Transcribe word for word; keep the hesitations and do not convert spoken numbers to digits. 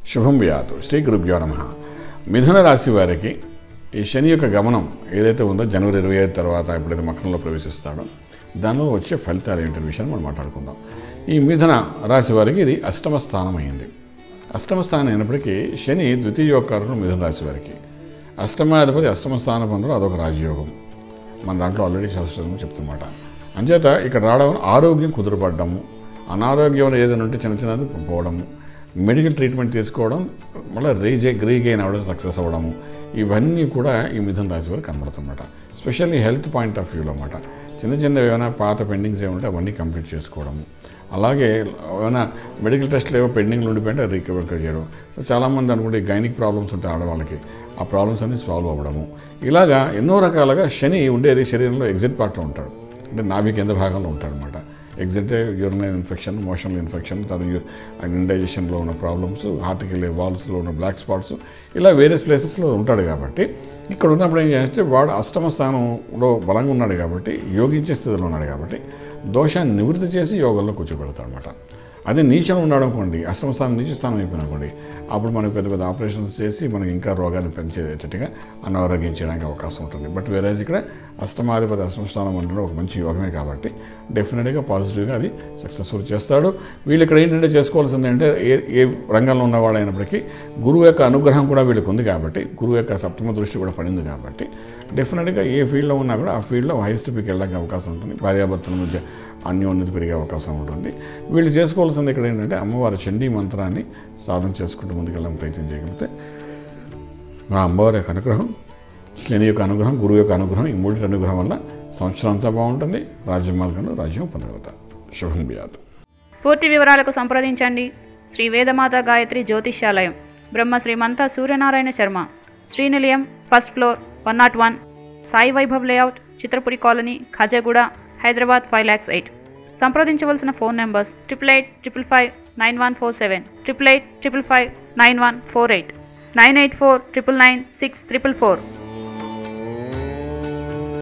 శుభం వ్యాతు శ్రీ గురుభ్యో నమః. మిథున రాశి వారికి ఈ శని యొక్క గమనం ఏదైతే ఉందో జనవరి ఇరవై ఐదు తర్వాత ఎప్పుడైతే మకరంలో ప్రవేశిస్తాడో దానిలో వచ్చే ఫలితాలు ఏంటనే విషయాన్ని మనం మాట్లాడుకుందాం. ఈ మిథున రాశి వారికి ఇది అష్టమ స్థానం అయింది. అష్టమ స్థానం అయినప్పటికీ శని ద్వితీయోకారకుడు మిథున రాశి వారికి. అష్టమాధిపతి అష్టమ స్థానం పొందడం అదొక రాజయోగం. మన దాంట్లో ఆల్రెడీ శాస్త్రం చెప్తున్నమాట. అంచేత ఇక్కడ రావడం ఆరోగ్యం కుదురుపడ్డము, అనారోగ్యం ఏదైనా ఉంటే చిన్న చిన్నది పోవడము, మెడికల్ ట్రీట్మెంట్ తీసుకోవడం, మళ్ళీ రీజే రీగెయిన్ అవ్వడం, సక్సెస్ అవ్వడము, ఇవన్నీ కూడా ఈ మిథున రాశి వారికి కనబడుతుందన్నమాట. స్పెషల్లీ హెల్త్ పాయింట్ ఆఫ్ వ్యూలో అన్నమాట. చిన్న చిన్న ఏమైనా పాత పెండింగ్స్ ఏముంటే అవన్నీ కంప్లీట్ చేసుకోవడము, అలాగే ఏమైనా మెడికల్ టెస్ట్లు ఏవో పెండింగ్లు ఉండిపోయింటే రికవర్ చేయడం. సో చాలామంది అనుకుంటే గైనిక్ ప్రాబ్లమ్స్ ఉంటాయి ఆడవాళ్ళకి, ఆ ప్రాబ్లమ్స్ అన్నీ సాల్వ్ అవ్వడము, ఇలాగా ఎన్నో రకాలుగా శని ఉండేది శరీరంలో ఎగ్జిట్ పార్ట్లో ఉంటాడు, అంటే నాభి కింద భాగంలో ఉంటాడు అనమాట. Exit urinary infection, motional infection, తర్వాత ఇండైజెషన్లో ఉన్న ప్రాబ్లమ్స్, హార్ట్కి వెళ్ళే వాల్స్లో ఉన్న బ్లాక్ స్పాట్స్, ఇలా వేరియస్ ప్లేసెస్లో ఉంటాడు. కాబట్టి ఇక్కడ ఉన్నప్పుడు ఏం చేస్తే వాడు అష్టమ స్థానంలో బలంగా ఉన్నాడు కాబట్టి, యోగించే స్థితిలో ఉన్నాడు కాబట్టి దోషాన్ని నివృత్తి చేసి యోగంలో కూర్చోబెడతాడు అనమాట. అదే నీచం ఉన్నాడు అనుకోండి, అష్టమ స్థానం నీచ స్థానం అయిపోయినా అనుకోండి, అప్పుడు మనకి పెద్ద పెద్ద ఆపరేషన్స్ చేసి మనకి ఇంకా రోగాన్ని పెంచేటట్టుగా అనారోగ్యం చేయడానికి అవకాశం ఉంటుంది. బట్ వేరేజ్ ఇక్కడ అష్టమాధిపతి అష్టమ స్థానం ఉండడం ఒక మంచి యోగమే కాబట్టి డెఫినెట్గా పాజిటివ్గా అది సక్సెస్ఫుల్ చేస్తాడు. వీళ్ళు ఇక్కడ ఏంటంటే చేసుకోవాల్సింది అంటే ఏ ఏ రంగంలో ఉన్నవాళ్ళు అయినప్పటికీ గురువు యొక్క అనుగ్రహం కూడా వీళ్ళకి ఉంది కాబట్టి, గురువు యొక్క సప్తమ దృష్టి కూడా పడింది కాబట్టి డెఫినెట్గా ఏ ఫీల్డ్లో ఉన్నా కూడా ఆ ఫీల్డ్లో హైయెస్ట్ పీక్ వెళ్ళడానికి అవకాశం ఉంటుంది. భార్యాభర్తల మధ్య అన్యోన్యత పెరిగే అవకాశం ఉంటుంది. వీళ్ళు చేసుకోవాల్సింది ఇక్కడ ఏంటంటే అమ్మవారి చండీ మంత్రాన్ని సాధన చేసుకుంటూ ముందుకెళ్ళడం ప్రయత్నం చేయగలిగితే ఆ అమ్మవారి యొక్క అనుగ్రహం, శని యొక్క అనుగ్రహం, గురువు యొక్క అనుగ్రహం, ఈ మూడింటి అనుగ్రహం వల్ల సంవత్సరం అంతా బాగుంటుంది. రాజ్య మార్గంలో రాజ్యం పొందగలుగుతారు. శుభం వ్యాధు. పూర్తి వివరాలకు సంప్రదించండి Shri Vedamata Gayatri Jyotishyalayam, Brahma Srimanta Suryanarayana Sharma, Srinilayam, first floor, one naught one, Sai Vaibhav layout, Chitrapuri colony, Khajaguda, Hyderabad five lakhs eight. సంప్రదించవలసిన phone numbers triple eight triple five nine one four seven, triple eight triple five nine one four eight, nine eight four triple nine six triple four.